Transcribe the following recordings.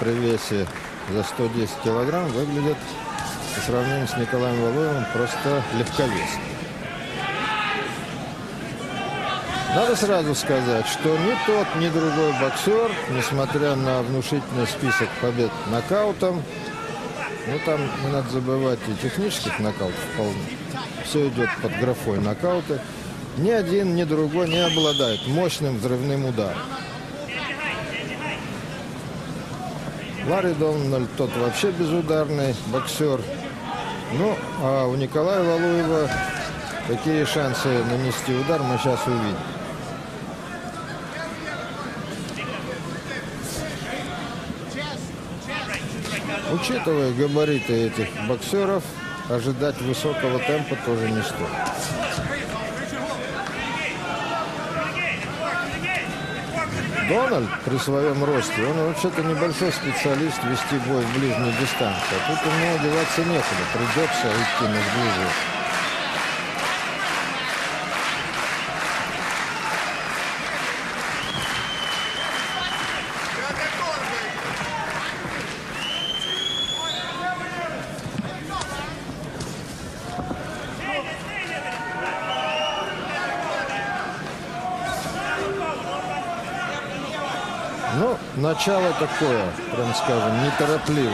при весе за 110 килограмм выглядит по сравнению с Николаем Валуевым просто легковесно. Надо сразу сказать, что ни тот, ни другой боксер, несмотря на внушительный список побед нокаутом, ну там не надо забывать и технических нокаутов вполне, все идет под графой нокауты, ни один, ни другой не обладает мощным взрывным ударом. Ларри Дональд тот вообще безударный боксер. Ну, а у Николая Валуева какие шансы нанести удар, мы сейчас увидим. Учитывая габариты этих боксеров, ожидать высокого темпа тоже не стоит. Дональд при своем росте, он вообще-то небольшой специалист вести бой в ближней дистанции. А тут ему деваться некуда, придется идти на сближение. Ну, начало такое, прям скажем, неторопливо.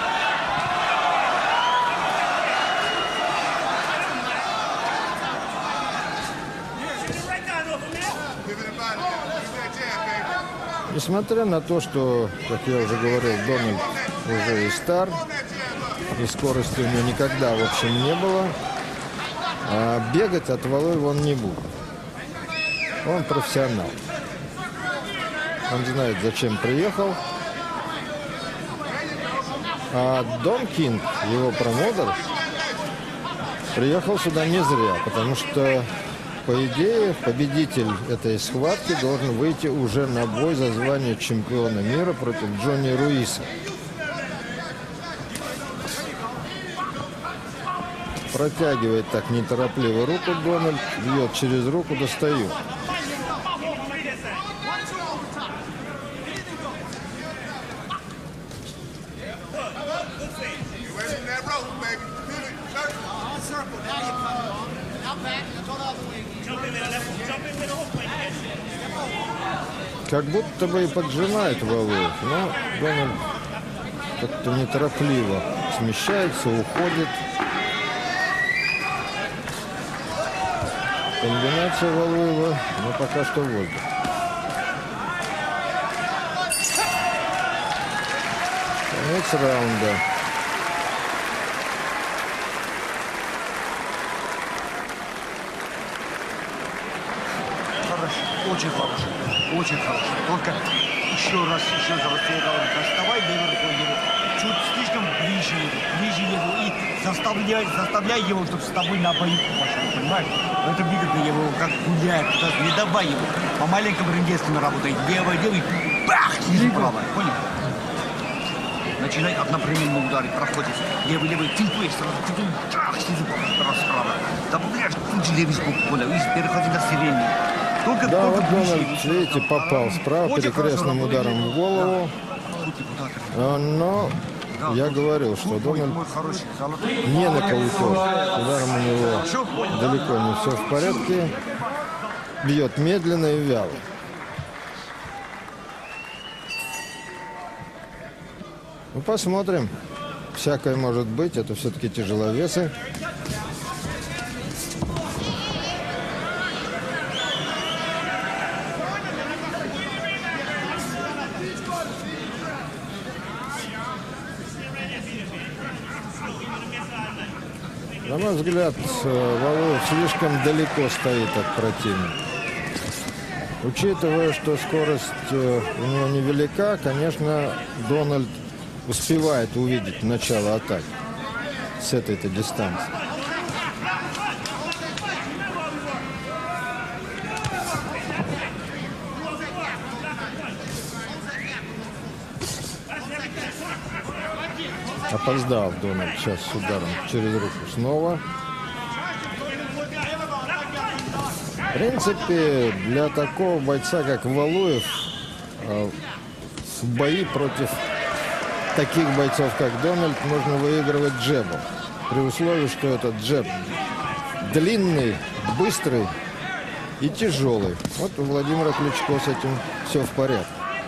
Несмотря на то, что, как я уже говорил, Дональд уже и стар, и скорости у него никогда, в общем, не было, а бегать от Валуева он не будет. Он профессионал. Он знает, зачем приехал. А Дон Кинг, его промоутер, приехал сюда не зря, потому что, по идее, победитель этой схватки должен выйти уже на бой за звание чемпиона мира против Джонни Руиса. Протягивает так неторопливо руку Дональд, бьет через руку, достает. Как будто бы и поджимает Валуев, но Дональд как-то неторопливо смещается, уходит. Комбинация Валуева, но пока что в воздух. Конец раунда. Очень хороший, очень хороший. Только еще раз я говорю, доставай его, чуть слишком ближе его и заставляй его, чтобы с тобой на боюку пошел, понимаешь? Это выгодно его, как гуляет, не давай его. По маленькому рентгенскому работает, левой, бах, снизу правой, понял? Начинай одновременно ударить, проходит. Левый, тинтуй, сразу, трах, снизу правой. Добавляешь, тут же левый сбоку, понял? И переходи на сирени. Да, вот Дональд, видите, попал справа перекрестным ударом в голову. Но я говорил, что Дональд не нокаутер. Ударом у него далеко не все в порядке. Бьет медленно и вяло. Ну, посмотрим. Всякое может быть. Это все-таки тяжеловесы. На мой взгляд, Валуев слишком далеко стоит от противника. Учитывая, что скорость у него невелика, конечно, Дональд успевает увидеть начало атаки с этой-то дистанции. Опоздал Дональд сейчас с ударом через руку снова. В принципе, для такого бойца, как Валуев, в бои против таких бойцов, как Дональд, можно выигрывать джебом. При условии, что этот джеб длинный, быстрый и тяжелый. Вот у Владимира Кличко с этим все в порядке.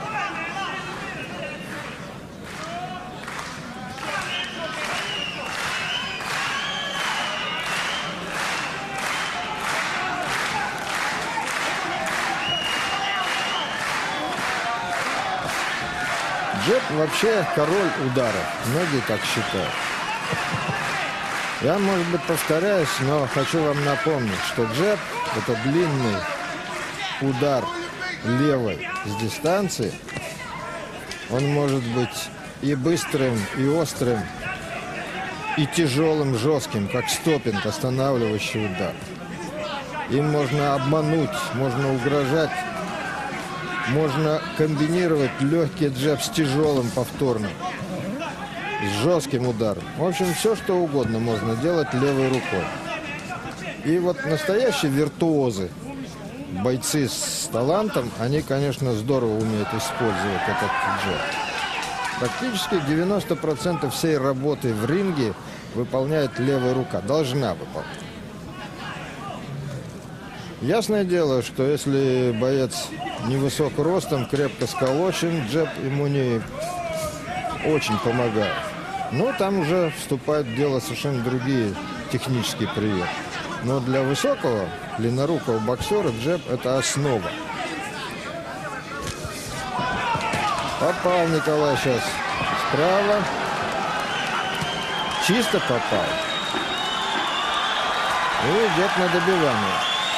Джеб вообще король ударов. Многие так считают. Я, может быть, повторяюсь, но хочу вам напомнить, что джеб – это длинный удар левой с дистанции. Он может быть и быстрым, и острым, и тяжелым, жестким, как стоппинг, останавливающий удар. Им можно обмануть, можно угрожать. Можно комбинировать легкий джеб с тяжелым повторным, с жестким ударом. В общем, все, что угодно можно делать левой рукой. И вот настоящие виртуозы, бойцы с талантом, они, конечно, здорово умеют использовать этот джеб. Практически 90% всей работы в ринге выполняет левая рука, должна выполнять. Ясное дело, что если боец невысок ростом, крепко сколочен, джеб ему не очень помогает. Но там уже вступают в дело совершенно другие технические приемы. Но для высокого, длиннорукого боксера джеб – это основа. Попал Николай сейчас справа. Чисто попал. И идет на добивание.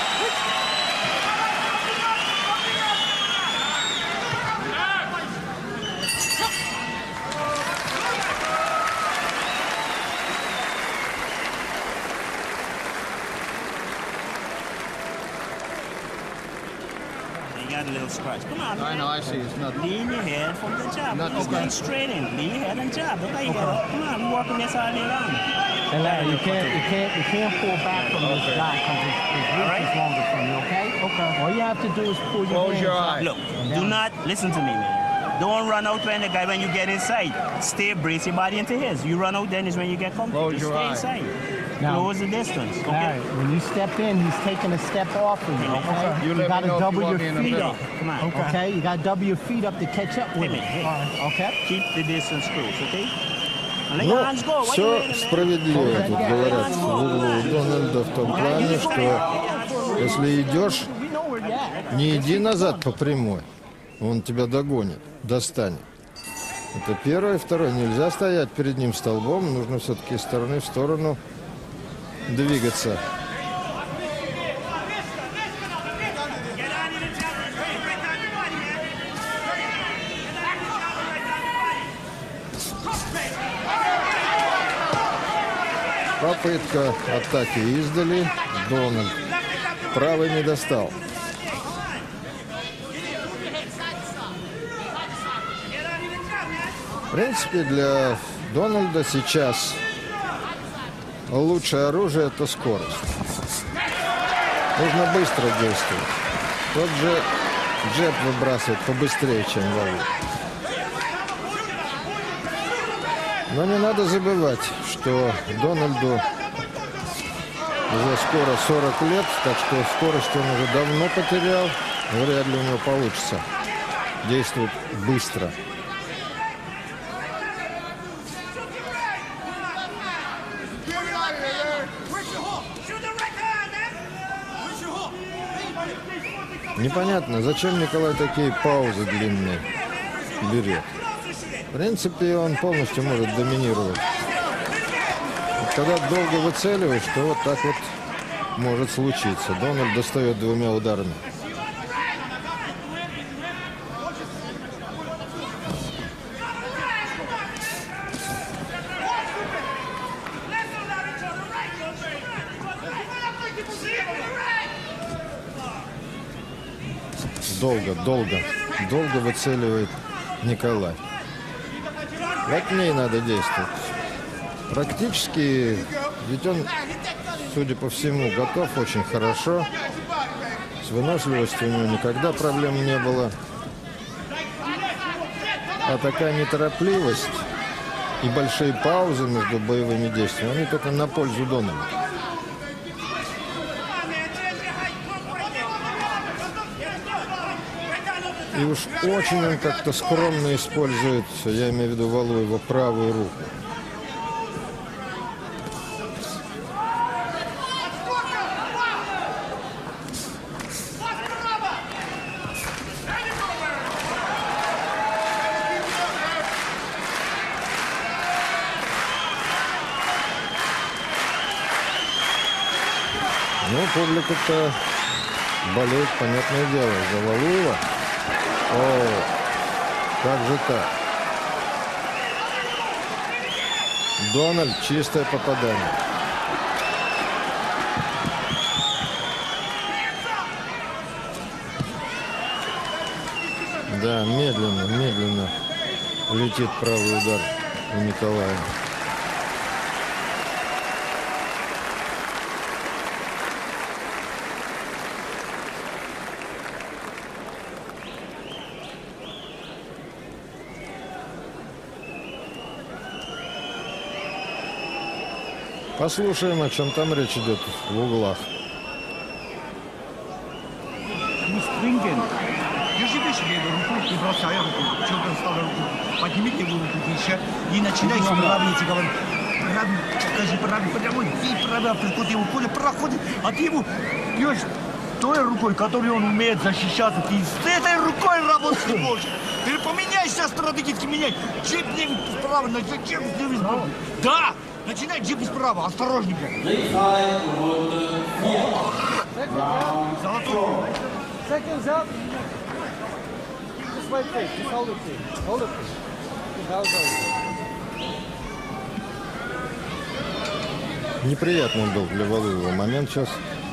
A little scratch. Come on. I know, I see. It's not. Lean your head from the jab. Not It's okay. going straight in. Lean your head and jab. Look how you get up. Come on, we're working this all day long. And Larry, you can't pull back from this guy because his reach is longer from you, okay? Okay. All you have to do is pull your Close hands your up. eye. Look, do not listen to me, man. Don't run out when the guy when you get inside. Stay, brace your body into his. You run out, then is when you get comfortable. Close Just your stay eye. inside. Now- Close the distance. Okay. Larry, when you step in, he's taking a step off of you, okay? You let me got to know if double you your want me in the feet middle. up. Come on. Okay, you got to double your feet up to catch up with Hit me, him. hit. Okay? Keep the distance close, okay? And let your Ну, hands go. Why you все waiting, man? справедливо тут говорят в углу Дональда в том плане, что если идешь, We know where you're at. не иди назад по прямой. Он тебя догонит, достанет. Это первое. Второе. Нельзя стоять перед ним столбом. Нужно все-таки из стороны в сторону двигаться. Попытка атаки издали. Дональд правый не достал. В принципе, для Дональда сейчас лучшее оружие – это скорость. Нужно быстро действовать. Тот же джеб выбрасывает побыстрее, чем Валу. Но не надо забывать, что Дональду уже скоро 40 лет, так что скорость он уже давно потерял. Вряд ли у него получится действовать быстро. Непонятно, зачем Николай такие паузы длинные берет. В принципе, он полностью может доминировать. Вот когда долго выцеливаешь, то вот так вот может случиться. Дональд достает двумя ударами. Долго выцеливает Николай. Как ней надо действовать. Практически, ведь он, судя по всему, готов очень хорошо. С выносливостью у него никогда проблем не было. А такая неторопливость и большие паузы между боевыми действиями, они только на пользу Дональда. И уж очень он как-то скромно использует, я имею в виду Валуева, правую руку. Ну, публика-то болеет, понятное дело, за Валуева. О, как же так? Дональд, чистое попадание. Да, медленно летит правый удар у Николая. Послушаем, о чем там речь идет в углах. Держи выше левую руку и бросай руку. Чемпион ставил руку. Подними левую руку выше и начинай равнять. Покажи правый прямой. И правый приход его поле проходит. А ты ему бьешь той рукой, которой он умеет защищаться. Ты с этой рукой работать не можешь. Ты поменяй сейчас стратегически, меняй. Джип не справа, зачем не справа? Да! Начинай джип справа, осторожненько. Золотой. Seconds up. Just wait, please. Just hold it, please. Hold it, please. That was over. Неприятный был для Валуева момент сейчас.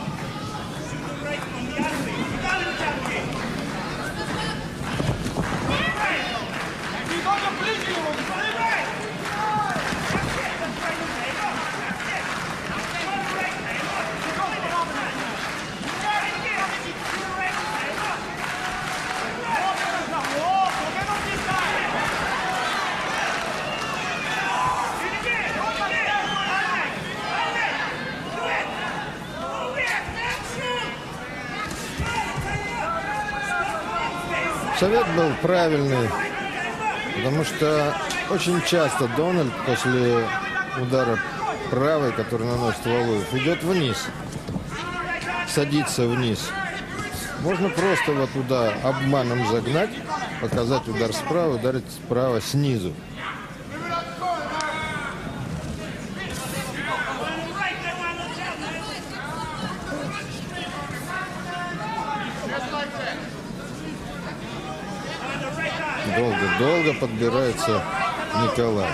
Совет был правильный, потому что очень часто Дональд после удара правой, который наносит Валуев, идет вниз, садится вниз. Можно просто вот туда обманом загнать, показать удар справа, ударить справа снизу. Долго подбирается Николай.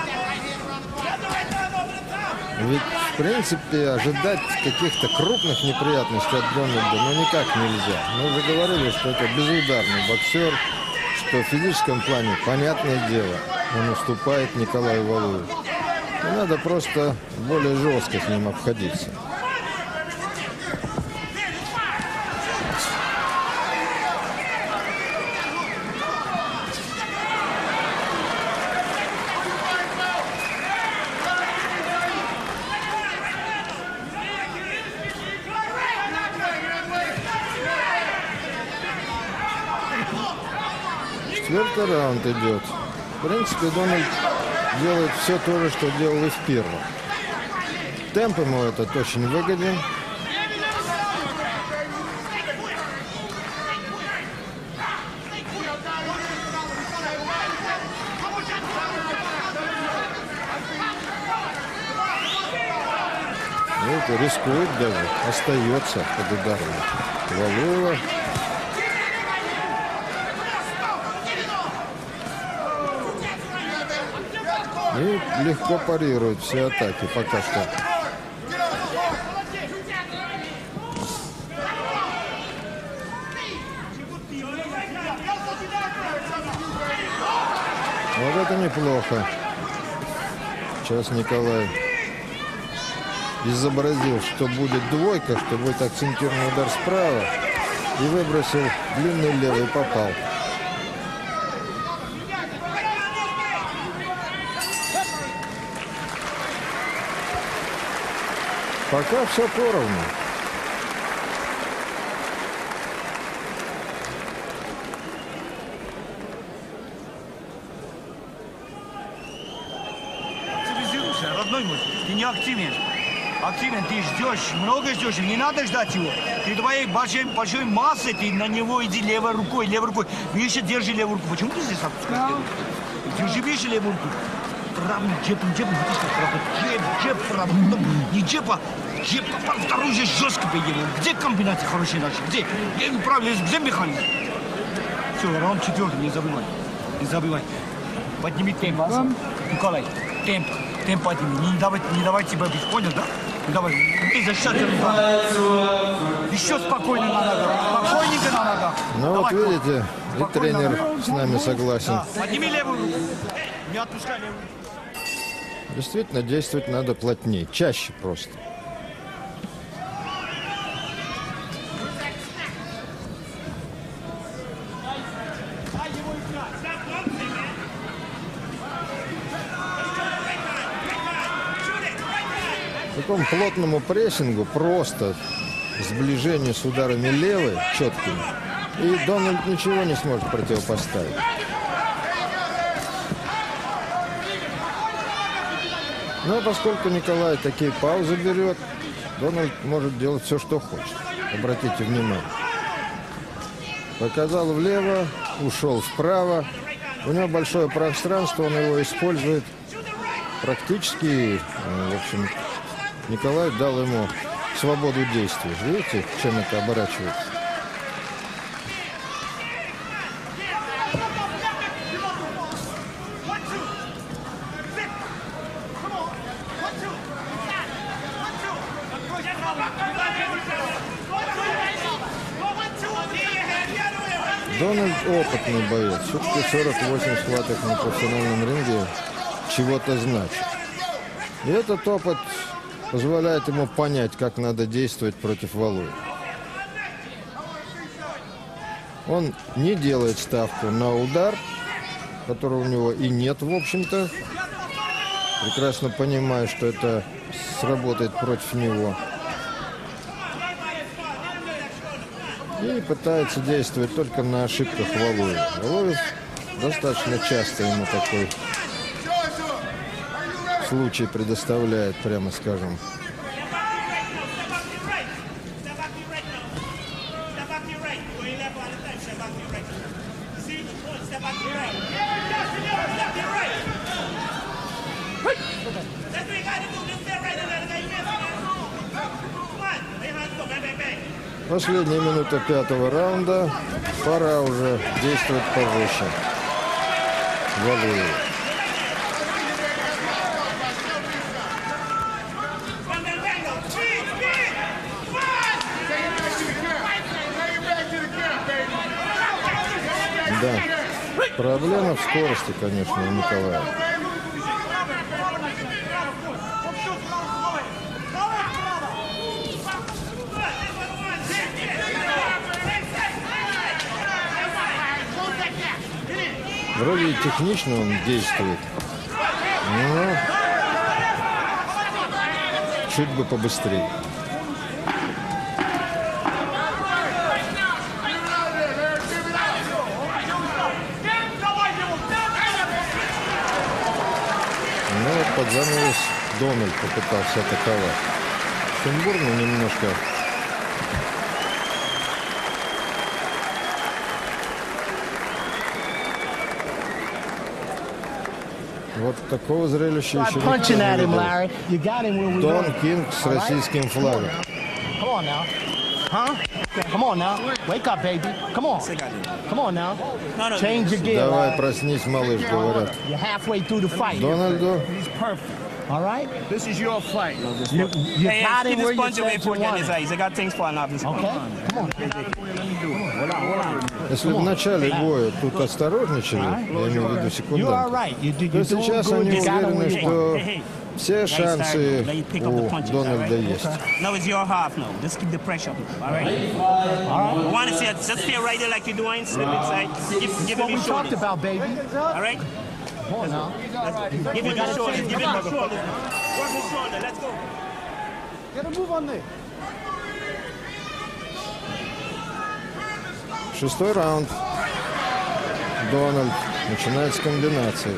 Ведь, в принципе, ожидать каких-то крупных неприятностей от Дональда никак нельзя. Мы уже говорили, что это безударный боксер, что в физическом плане, понятное дело, он уступает Николаю Валуеву. И надо просто более жестко с ним обходиться. Четвертый раунд идет. В принципе, Дональд делает все то же, что делал и в первом. Темп ему этот очень выгоден. Это рискует даже, остается под ударом Валуева. И легко парирует все атаки пока что. Вот это неплохо. Сейчас Николай изобразил, что будет двойка, что будет акцентированный удар справа. И выбросил длинный левый, попал. Пока все поровну. Цивилизируйся, родной мой, ты не активен. Активен, ты ждешь, много ждешь, не надо ждать его. Ты твоей большой массой, ты на него иди левой рукой. Выше держи левую руку. Почему ты здесь опускаешь левую руку? Держи выше левую руку. Правым джебом, джеб, правым, не джеба, джеб, второй же жестко бей его. Где комбинация хорошая наша? Где? Правильно, где механизм? Все, раунд 4, не забывай. Подними темп, Николай, темп подними. Не давай тебя бить, понял, да? Не давай, ты защищаться не надо. Еще спокойно на ногах, спокойненько на ногах. Ну вот видите, и тренер с нами согласен. Да. Подними левую руку, не отпускай левую руку. Действительно, действовать надо плотнее, чаще просто. Такому плотному прессингу просто сближение с ударами левой четкими, и Дональд ничего не сможет противопоставить. Но поскольку Николай такие паузы берет, Дональд может делать все, что хочет. Обратите внимание. Показал влево, ушел вправо. У него большое пространство, он его использует практически. В общем, Николай дал ему свободу действий. Видите, чем это оборачивается? Дональд опытный боец. Все-таки 48 схваток на профессиональном ринге чего-то значит. И этот опыт позволяет ему понять, как надо действовать против Валуева. Он не делает ставку на удар, которого у него и нет, в общем-то. Прекрасно понимая, что это сработает против него. И пытается действовать только на ошибках Валуева. Валуев достаточно часто ему такой случай предоставляет, прямо скажем. Последняя минута 5-го раунда. Пора уже действовать пожестче Валуеву. Да, проблема в скорости, конечно, у Николая. Вроде и технично он действует, но чуть бы побыстрее. Ну вот под занавес Дональд попытался атаковать. Сумбурно немножко. Вот такого зрелища еще никто не видел. Дон Кинг с российским флагом. Давай, проснись, малыш, говорят. Дональду. All right? This is your fight. Hey, keep the sponge away from his eyes. I got things falling off his Okay? Come on. Если в начале боя тут осторожничали, я имею в виду секунданты, то сейчас они уверены, что все шансы у Дональда есть. Now it's your half now. Just keep the pressure. All right? I want to see it. Just stay right there like you're doing. Slip inside. Give him his shoulders. About, baby. All right? Come on now. Give him his shoulders. Give him his shoulders. Work his shoulder. Let's go. Шестой раунд. Дональд начинает с комбинации.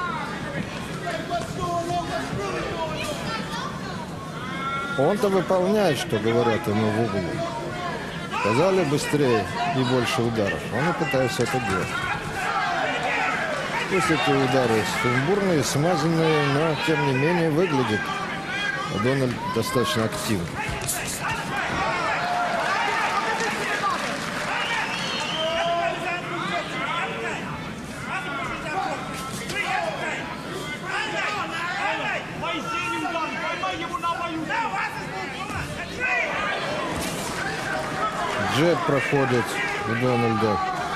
Он-то выполняет, что говорят ему в углу. Сказали быстрее и больше ударов. Он и пытается это делать. Пусть эти удары сумбурные, смазанные, но тем не менее выглядит Дональд достаточно активно. Джеб проходит у Дональда.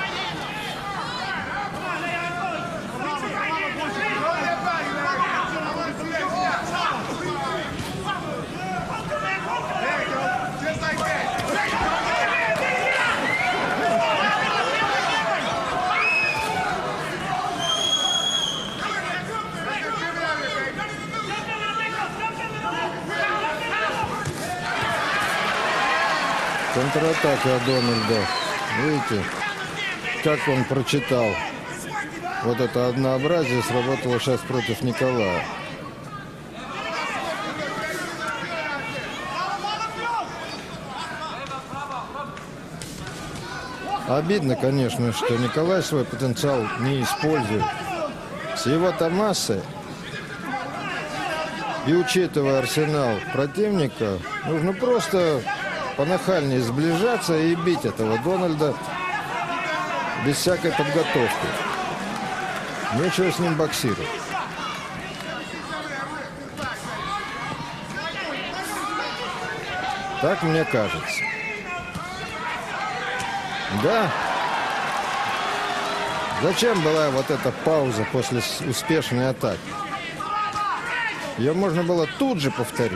Контратака Дональда. Видите, как он прочитал. Вот это однообразие сработало сейчас против Николая. Обидно, конечно, что Николай свой потенциал не использует. С его-то массой и учитывая арсенал противника, нужно просто понахальнее сближаться и бить этого Дональда без всякой подготовки. Нечего с ним боксировать. Так мне кажется. Да. Зачем была вот эта пауза после успешной атаки? Ее можно было тут же повторить.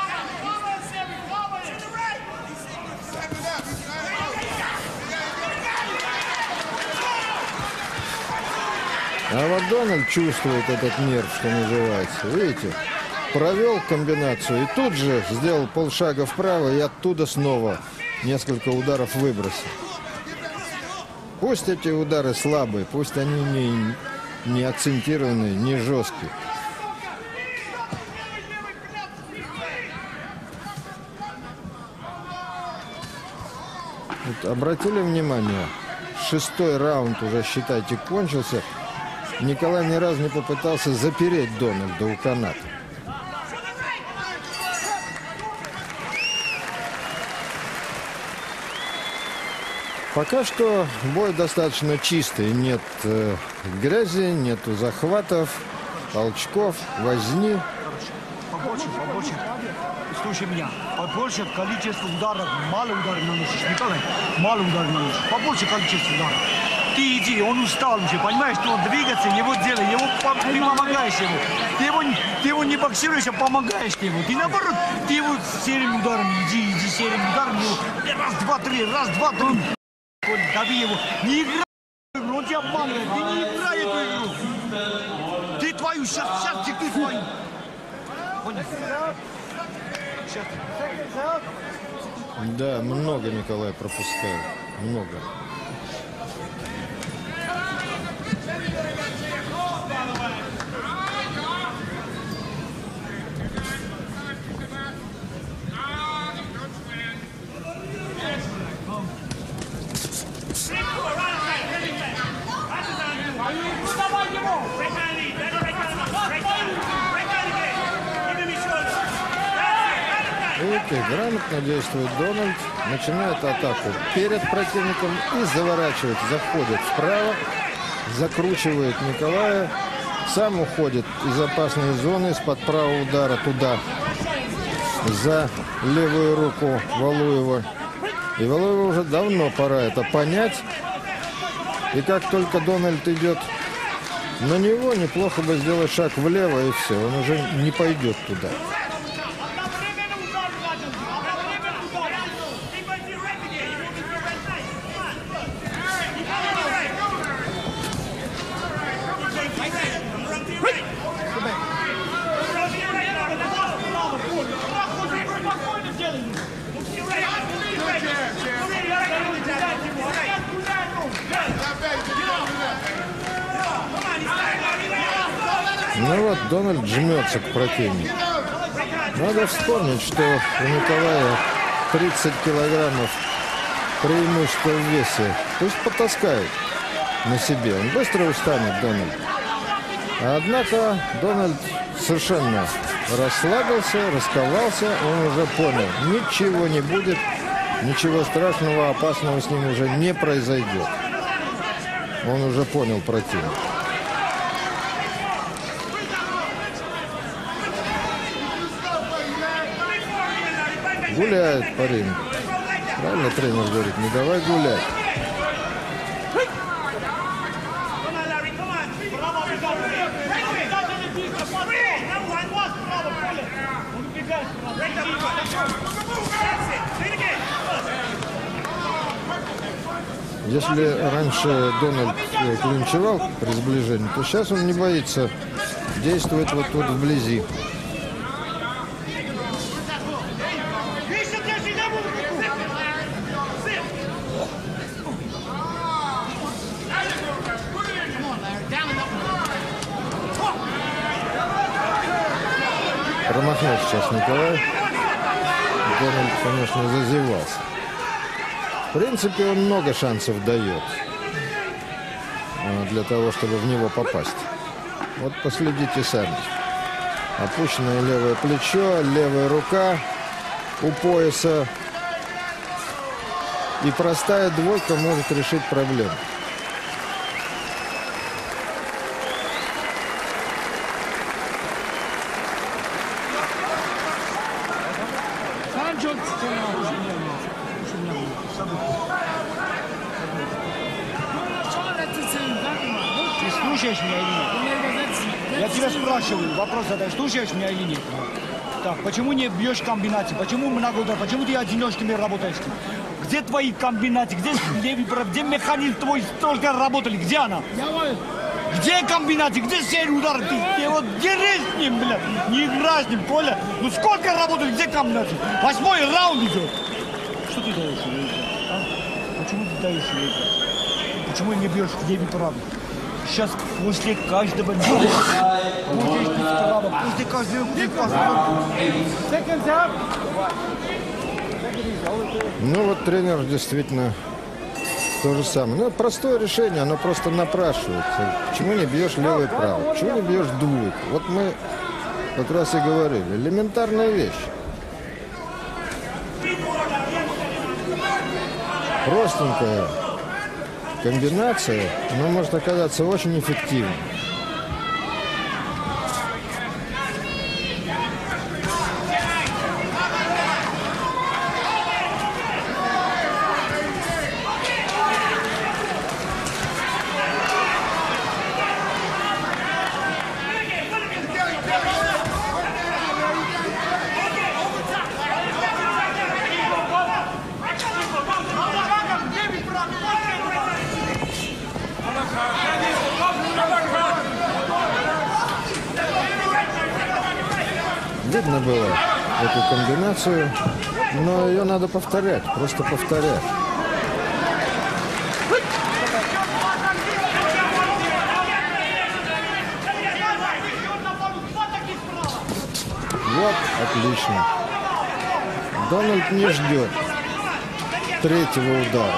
А вот Дональд чувствует этот нерв, что называется. Видите, провел комбинацию и тут же сделал полшага вправо и оттуда снова несколько ударов выбросил. Пусть эти удары слабые, пусть они не акцентированные, не жесткие. Вот обратили внимание, шестой раунд уже, считайте, кончился. Николай ни разу не попытался запереть Дональда у каната. Пока что бой достаточно чистый. Нет грязи, нету захватов, толчков, возни. Побольше. Слушай меня. Побольше количество ударов. Мало ударов наносишь, Николай. Мало ударов наносишь. Побольше количество ударов. Ты иди, он устал уже, понимаешь, что он двигается, его делай, ты помогаешь ему. Ты его не боксируешь, а помогаешь ему. Ты наоборот, ты его серыми ударами, иди серыми ударами. Раз, два, три. Дави его. Не играй в игру, он тебя обманывает. Ты не играй эту игру. Ты твою, сейчас ты твою. Понял? Сейчас. Да, много Николай пропускает. Много. Видите, грамотно действует Дональд, начинает атаку перед противником и заворачивает, заходит вправо, закручивает Николая, сам уходит из опасной зоны, из-под правого удара туда, за левую руку Валуева. И Валуеву уже давно пора это понять. И как только Дональд идет на него, неплохо бы сделать шаг влево, и все, он уже не пойдет туда. Ну вот, Дональд жмется к противнику. Надо вспомнить, что у Николая 30 килограммов преимущества в весе. Пусть потаскает на себе. Он быстро устанет, Дональд. Однако Дональд совершенно расслабился, расковался. Он уже понял, ничего не будет, ничего страшного, опасного с ним уже не произойдет. Он уже понял противника. Гуляет по рингу. Правильно тренер говорит, не давай гулять. Если раньше Дональд клинчевал при сближении, то сейчас он не боится действовать вот тут вблизи. Промахнул сейчас Николай. Дональд, конечно, зазевался. В принципе, он много шансов дает для того, чтобы в него попасть. Вот последите сами. Опущенное левое плечо, левая рука у пояса. И простая двойка может решить проблему. Ты слушаешь меня или нет? Я тебя спрашиваю, вопрос задай, слушаешь меня или нет? Так, почему не бьешь комбинации? Почему много ударов? Почему ты одиночными работаешь? Где твои комбинации? Где механизм твой столько работали? Где она? Где комбинации? Где серия ударов? Ты вот дерись с ним, блядь. Не играй с ним, Коля. Ну сколько работали? Где комбинации? 8-й раунд идет. Что ты даешь ей? Почему ты даешь ей? Почему не бьешь в 9 раунд? Сейчас после каждого после каждого Ну вот тренер действительно то же самое. Ну, простое решение, оно просто напрашивается. Почему не бьешь левый правый? Почему не бьешь двойку? Вот мы как раз и говорили. Элементарная вещь. Простенькая комбинация, но может оказаться очень эффективной. Видно было эту комбинацию, но ее надо повторять, просто повторять. Вот, отлично. Дональд не ждет третьего удара.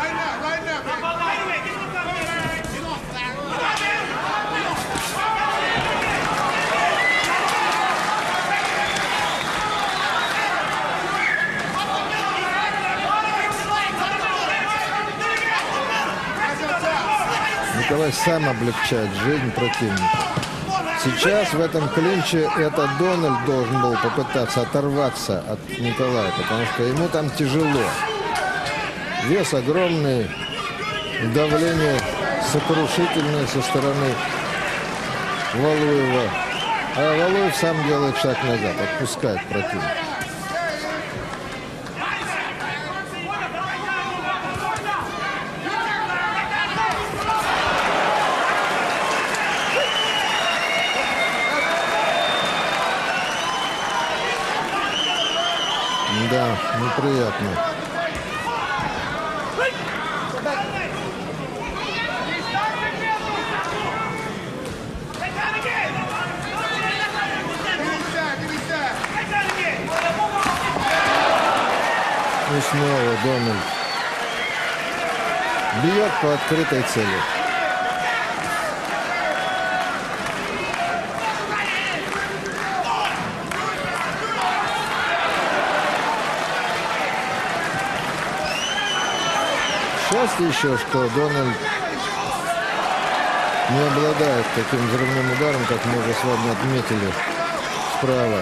Николай сам облегчает жизнь противника. Сейчас в этом клинче это Дональд должен был попытаться оторваться от Николая, потому что ему там тяжело. Вес огромный, давление сокрушительное со стороны Валуева. А Валуев сам делает шаг назад, отпускает противника. Да, неприятно. И снова Дональд бьет по открытой цели. Счастье еще, что Дональд не обладает таким взрывным ударом, как мы уже с вами отметили справа.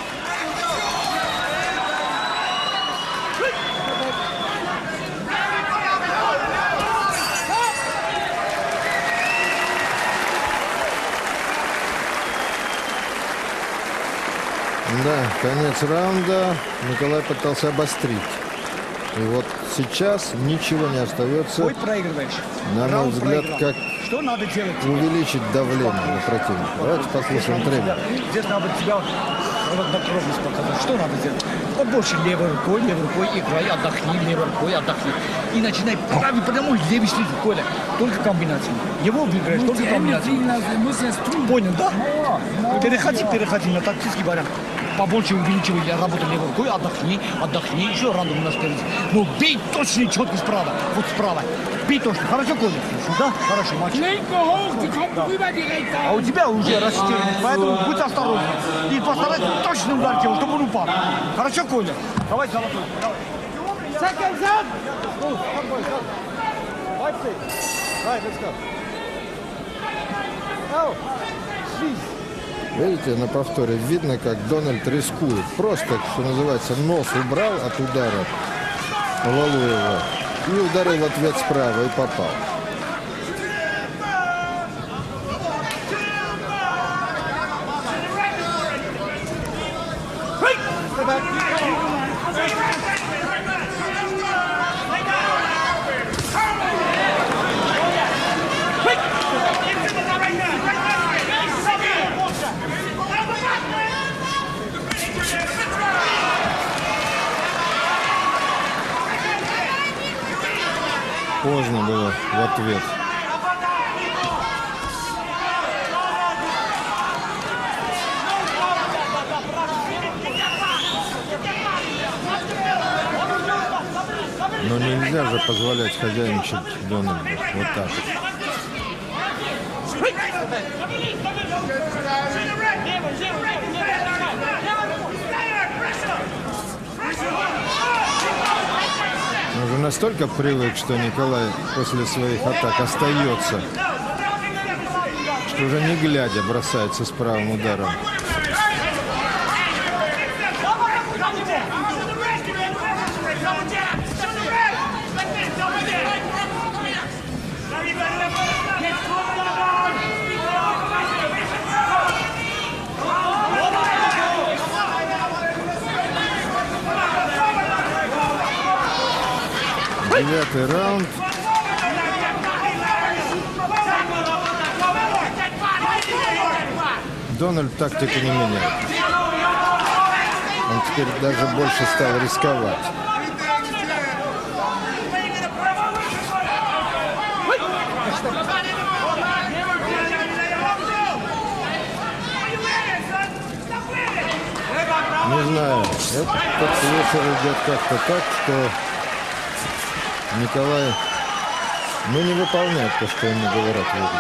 Да, конец раунда. Николай пытался обострить. И вот сейчас ничего не остается, Ой, проигрываешь. на мой Раунд взгляд, проиграл. как Что надо делать? увеличить давление на противника. Давайте послушаем тренера. Здесь надо тебя хладнокровность показать. Что надо делать? Вот больше левой рукой играй, отдохни, левой рукой отдохни. И начинай правый, потому левый слив, Коля. Только комбинации. Его выиграешь, только комбинации. Понял, да? Переходи на тактический вариант. Побольше увеличивай работу левой рукой, отдохни, еще раунд у нас впереди. Ну, бей точно и четко справа, вот справа. Бей точно, хорошо, Коля? Да? Хорошо, мальчик. А у тебя уже растерянность, поэтому будь осторожен. И постарайся точно ударить его, чтобы он упал. Хорошо, Коля? Давай, золотой. Видите, на повторе видно, как Дональд рискует. Просто, что называется, нос убрал от удара Валуева и ударил в ответ справа и попал. Поздно было в ответ. Но нельзя же позволять хозяйничать Дональду. Вот так вот. Он уже настолько привык, что Николай после своих атак остается, что уже не глядя бросается с правым ударом. Девятый раунд. Дональд тактику не меняет. Он теперь даже больше стал рисковать. Не знаю, этот вечер идет как-то так, что Николай, не выполняет то, что ему говорят в углу.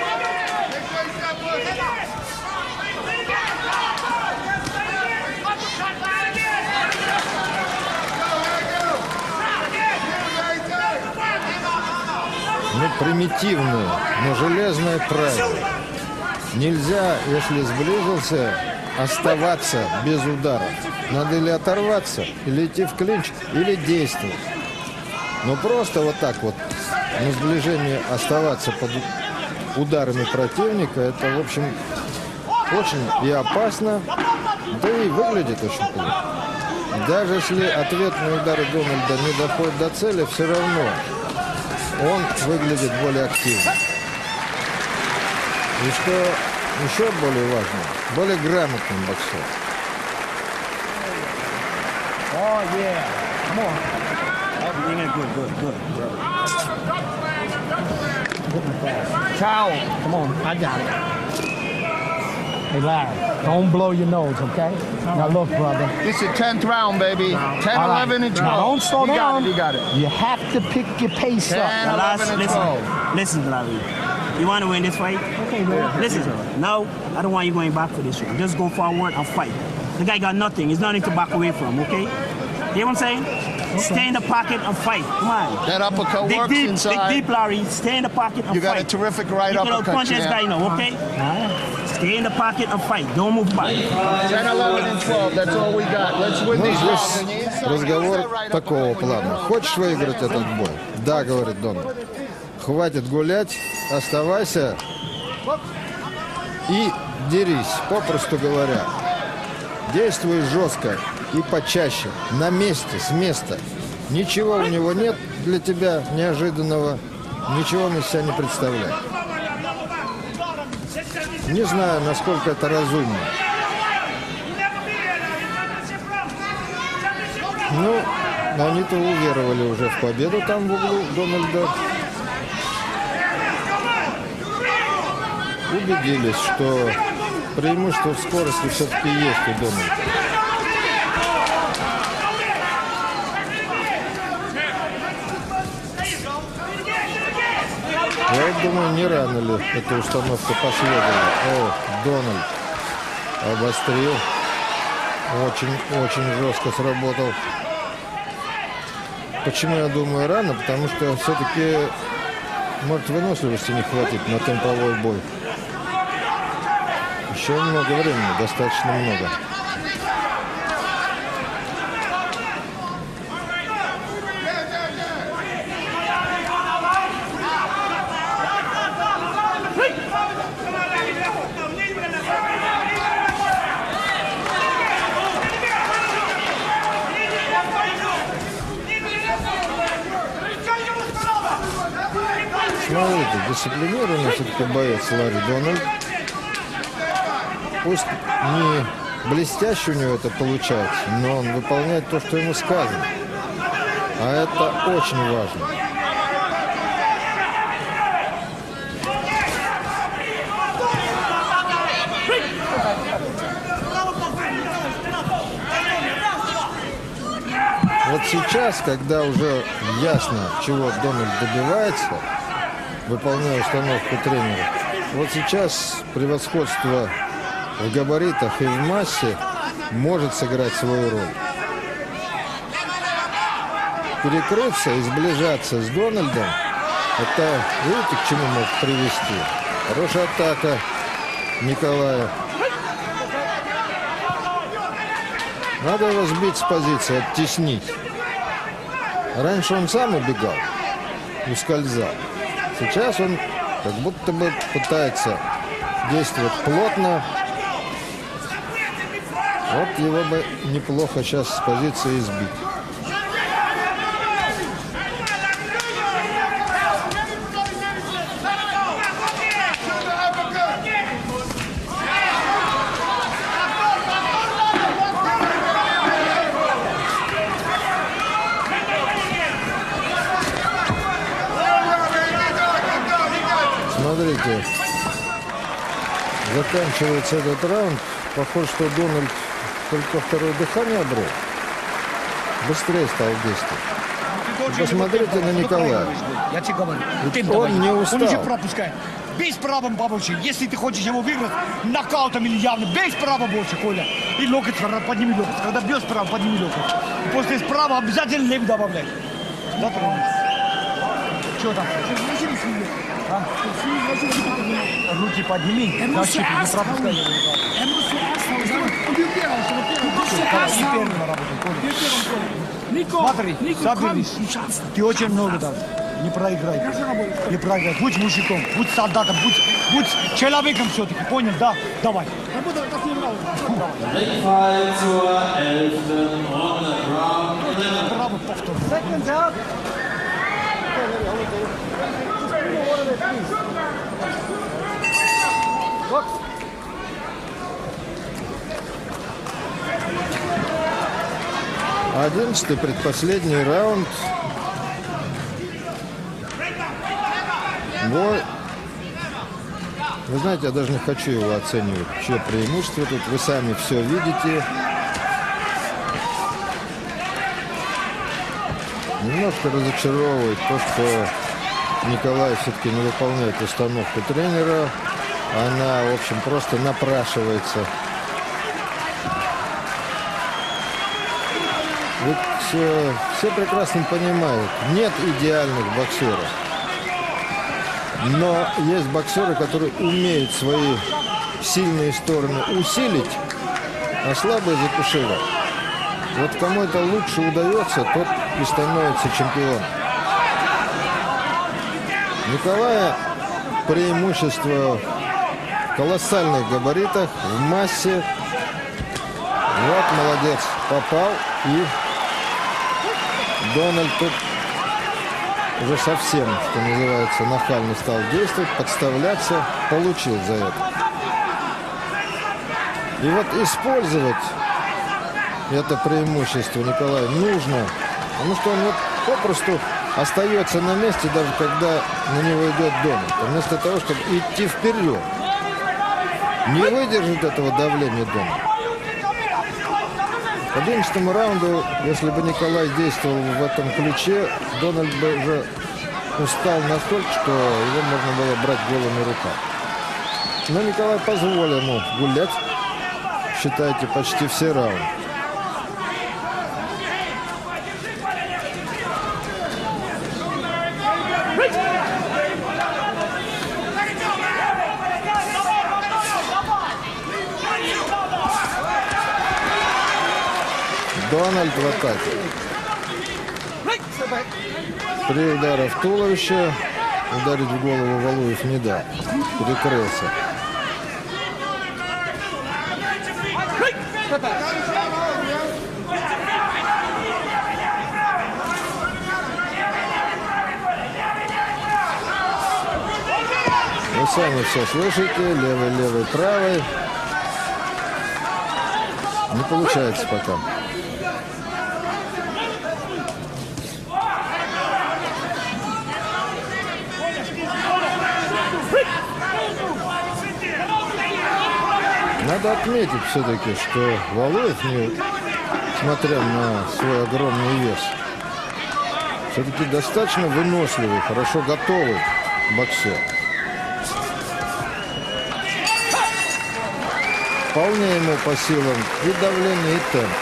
Примитивное, но железное правило. Нельзя, если сблизился, оставаться без удара. Надо или оторваться, или идти в клинч, или действовать. Но просто вот так вот на сближении оставаться под ударами противника, это, в общем, очень и опасно, да и выглядит очень плохо. Даже если ответные удары Дональда не доходят до цели, все равно он выглядит более активно. И что еще более важно, более грамотным боксером. Oh, yeah. Come on. Good. Ciao. Come on, I got it. Hey, Larry, don't blow your nose, okay? Now look, brother. This is 10th round, baby. 10, All right. 11, and 12. Now don't slow You got down. it, you got it. You have to pick your pace 10, up. 11, and 12. Listen, Larry. You want to win this fight? Okay, man. Listen, no, I don't want you going back for this one. Just go forward and fight. The guy got nothing. There's nothing to back away from, okay? You know what I'm saying? Stay in the pocket and fight. Come on. That uppercut Dig works deep, inside. dig deep, Larry. Stay in the pocket and You got fight. a terrific right you uppercut, punch this champ. guy now, okay? Stay in the pocket and fight. Don't move back. 10, 11, and 12. That's all we got. Let's win Ну, these rounds. здесь On the inside, разговор use that right такого uppercut. плана. Хочешь выиграть этот бой? Да, говорит Дональд. Хватит гулять, оставайся и дерись, попросту говоря. Действуй жестко и почаще, на месте, с места. Ничего у него нет для тебя неожиданного, ничего он из себя не представляет. Не знаю, насколько это разумно. Ну, они-то уверовали уже в победу там в углу Дональда. Убедились, что преимущество в скорости все-таки есть у Дональда. Я вот думаю, не рано ли эта установка последовала. О, Дональд обострил. Очень жестко сработал. Почему я думаю рано? Потому что все-таки, может, выносливости не хватит на темповой бой. Еще много времени, достаточно много. Смотрите, дисциплинированный все-таки боец Ларри Дональд. Пусть не блестяще у него это получается, но он выполняет то, что ему сказано. А это очень важно. Вот сейчас, когда уже ясно, чего Дональд добивается, выполняя установку тренера, вот сейчас превосходство в габаритах и в массе может сыграть свою роль. Перекрыться и сближаться с Дональдом, это, видите, к чему может привести. Хорошая атака Николая. Надо его сбить с позиции, оттеснить. Раньше он сам убегал, ускользал. Сейчас он как будто бы пытается действовать плотно. Вот его бы неплохо сейчас с позиции избить. Смотрите, заканчивается этот раунд. Похоже, что Дональд только второе дыхание обрел. Быстрее стал действовать. Посмотрите на Николая. Я тебе говорю. Он не устал. Он уже пропускает. Без права побольше. Если ты хочешь его выиграть, нокаутом или явно, без права больше, Коля. И локоть, подними локоть. Когда бьешь справа, подними локоть. И после справа обязательно левый добавляй. Да, правильно? Что там? А? Руки подними. Защиту, не пропускай его. Смотри, соберись. Ты очень много дал. Не проиграй. Не проиграй. Будь мужиком, будь солдатом, будь человеком все-таки. Понял, да? Давай. Браво, повтор. Одиннадцатый, предпоследний раунд. Бой Вы знаете, я даже не хочу его оценивать, чье преимущество тут. Вы сами все видите. Немножко разочаровывает то, что Николай все-таки не выполняет установку тренера. Она, в общем, просто напрашивается. Ведь все прекрасно понимают, нет идеальных боксеров. Но есть боксеры, которые умеют свои сильные стороны усилить, а слабые затушевать. Вот кому это лучше удается, тот и становится чемпионом. Николая преимущество в колоссальных габаритах, в массе. Вот, молодец, попал. И Дональд тут уже совсем, что называется, нахально стал действовать, подставляться, получил за это. И вот использовать это преимущество Николаю нужно, потому что он вот попросту остается на месте, даже когда на него идет Дональд. Вместо того, чтобы идти вперед. Не выдержит этого давления Дональд. К 11-му раунду, если бы Николай действовал в этом ключе, Дональд бы уже устал настолько, что его можно было брать голыми руками. Но Николай позволил ему гулять, считайте, почти все раунды. Дональд в атаке. Три удара в туловище. Ударить в голову Валуев не дал. Перекрылся. Вы сами все слышите. Левый, левый, правый. Не получается пока. Надо отметить все-таки, что Валуев, несмотря на свой огромный вес, все-таки достаточно выносливый, хорошо готовый боксер. Вполне ему по силам и давление, и темп.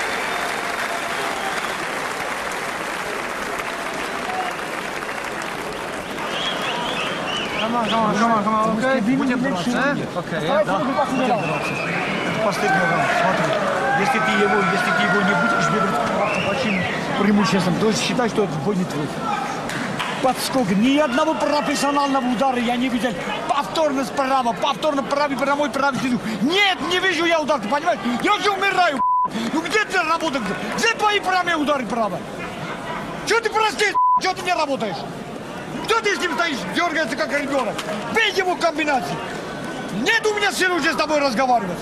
Будем драться, Окей, да. Будем драться. Это последний раунд. Смотри, если ты его не будешь бегать большим преимуществом, то считай, что это бой не твой. Подскок. Ни одного профессионального удара я не видел. Повторно справа, повторно правый, прямой, правый. Нет, не вижу я удар, ты понимаешь? Я уже умираю. Ну где ты работаешь? Где твои прямые удары право? Чего ты простишь? Чего ты не работаешь? Что ты с ним стоишь, дергаешься как ребенок? Бей ему комбинации. Нет у меня сил уже с тобой разговаривать.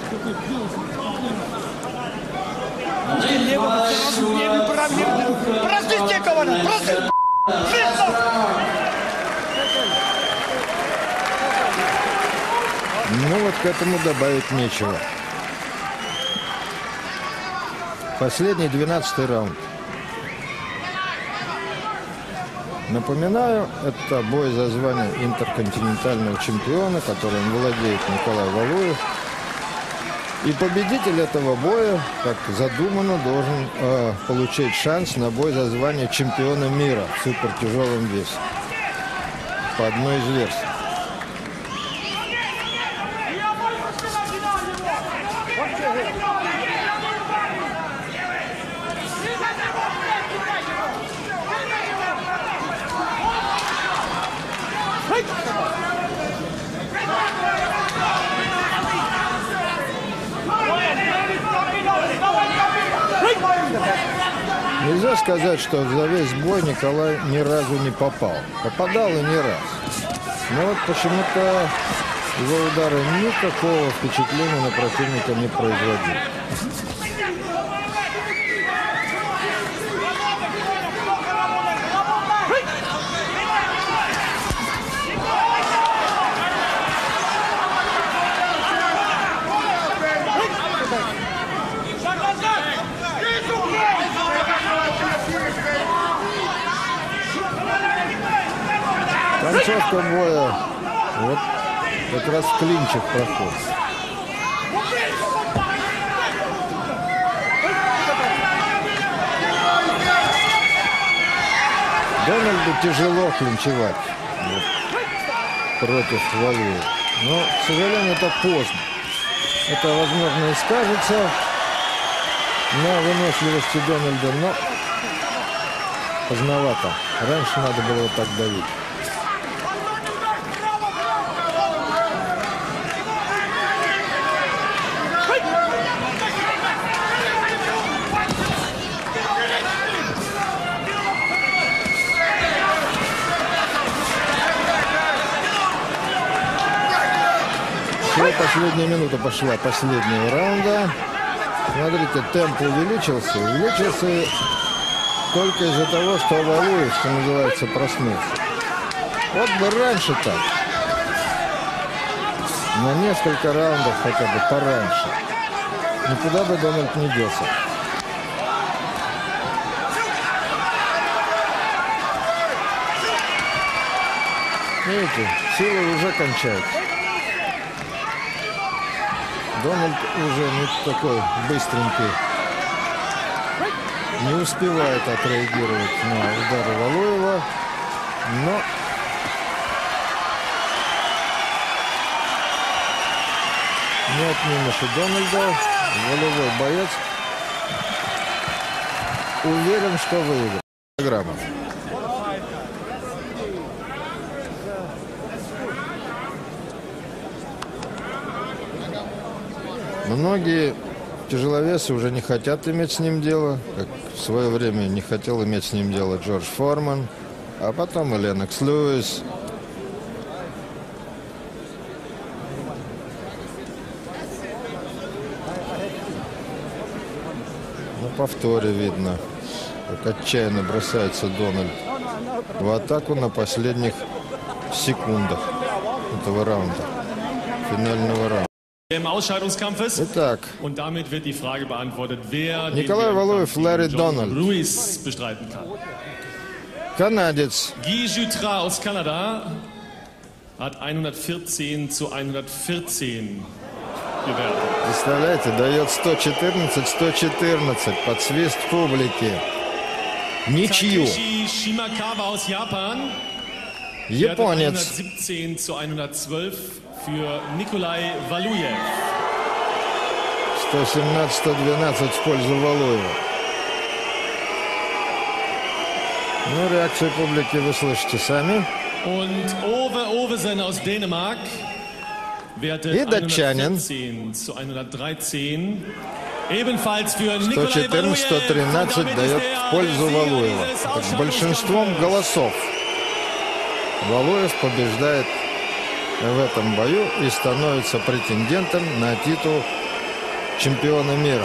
Простите, говорят, простите. Ну вот к этому добавить нечего. Последний 12-й раунд. Напоминаю, это бой за звание интерконтинентального чемпиона, которым владеет Николай Валуев. И победитель этого боя, как задумано, должен получить шанс на бой за звание чемпиона мира в супертяжелом весе. По одной из версий. Нельзя сказать, что за весь бой Николай ни разу не попал. Попадал и не раз. Но вот почему-то его удары никакого впечатления на противника не производили. Концовка боя вот как раз в клинчах проходит. Дональду тяжело клинчевать против Валуева. Но, к сожалению, это поздно. Это, возможно, и скажется на выносливости Дональда, но поздновато. Раньше надо было вот так давить. Последняя минута пошла последнего раунда. Смотрите, темп увеличился. Увеличился только из-за того, что Валуев, что называется, проснулся. Вот бы раньше так. На несколько раундов хотя бы пораньше. Никуда бы Дональд не делся. Видите, силы уже кончаются. Дональд уже не такой быстренький. Не успевает отреагировать на удары Валуева. Но не отнимешь у Дональда. Волевой боец. Уверен, что выиграет. Программа. Многие тяжеловесы уже не хотят иметь с ним дело, как в свое время не хотел иметь с ним дело Джордж Форман, а потом и Леннокс Льюис. На повторе видно, как отчаянно бросается Дональд в атаку на последних секундах этого раунда, финального раунда. Im Ausscheidungskampfes. Итак, Und damit wird die Frage beantwortet, wer Николай Валуев, Ларри Дональд. Ruiz bestreiten kann. Канадец. Guy Jutra aus Kanada hat 114 zu 114 gewertet. Представляете, дает 114-114 под свист публики. Ничью. Takeshi Shimakawa aus Japan. Японец. 117 zu 112 für Nikolai Valuev. 117-112 в пользу Валуева. Ну, реакцию публики вы слышите сами. Und Ove Ovesen aus Dänemark wertet И датчанин. 114 zu 113. Ebenfalls für Nikolai 114-113 дает в пользу Валуева. С большинством голосов Валуев побеждает в этом бою и становится претендентом на титул чемпиона мира.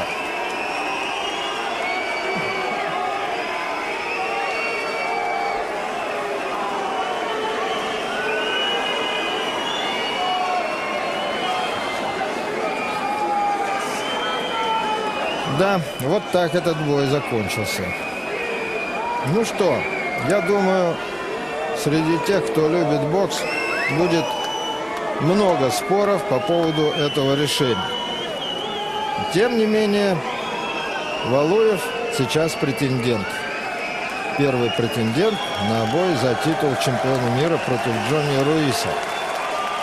Да, вот так этот бой закончился. Ну что, я думаю, среди тех, кто любит бокс, будет много споров по поводу этого решения. Тем не менее, Валуев сейчас претендент. Первый претендент на бой за титул чемпиона мира против Джонни Руиса.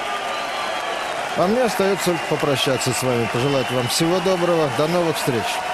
А мне остается попрощаться с вами, пожелать вам всего доброго, до новых встреч.